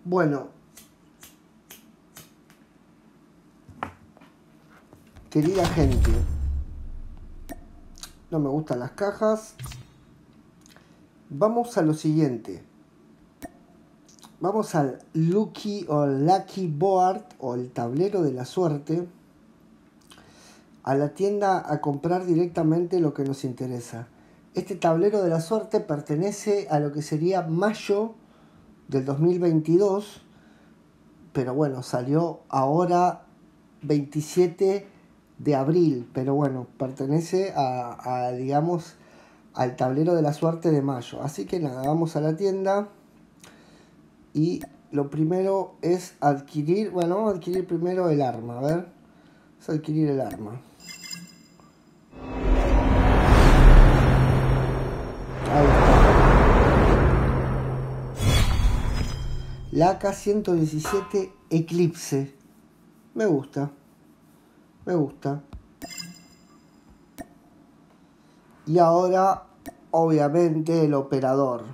Bueno, querida gente, no me gustan las cajas. Vamos a lo siguiente. Vamos al Lucky Board o el tablero de la suerte. A la tienda a comprar directamente lo que nos interesa. Este tablero de la suerte pertenece a lo que sería mayo del 2022. Pero bueno, salió ahora 27 de abril. Pero bueno, pertenece digamos, al tablero de la suerte de mayo. Así que nada, vamos a la tienda. Y lo primero es adquirir, bueno, vamos a adquirir primero el arma, a ver. Vamos a adquirir el arma. Ahí está. La AK-117 Eclipse. Me gusta. Me gusta. Y ahora, obviamente, el operador.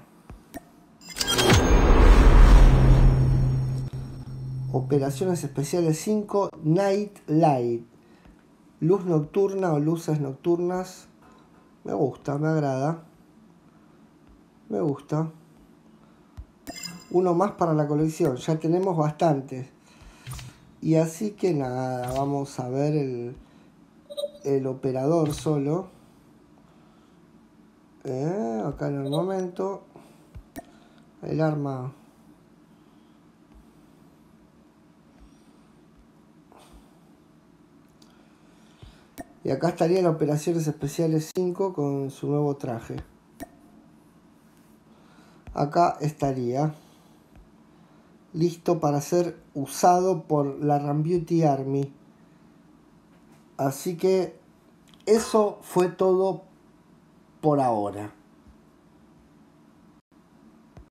Operaciones especiales 5, Night Light. Luz nocturna o luces nocturnas. Me gusta, me agrada. Me gusta. Uno más para la colección. Ya tenemos bastantes. Y así que nada, vamos a ver el operador solo. Acá en el momento. El arma. Y acá estaría la Operaciones Especiales 5 con su nuevo traje. Acá estaría listo para ser usado por la Ram Beauty Army. Así que eso fue todo por ahora.